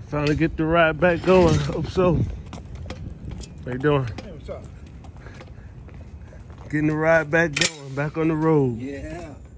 Trying to get the ride back going. Hope so. How you doing? Hey, what's up? Getting the ride back going, back on the road. Yeah.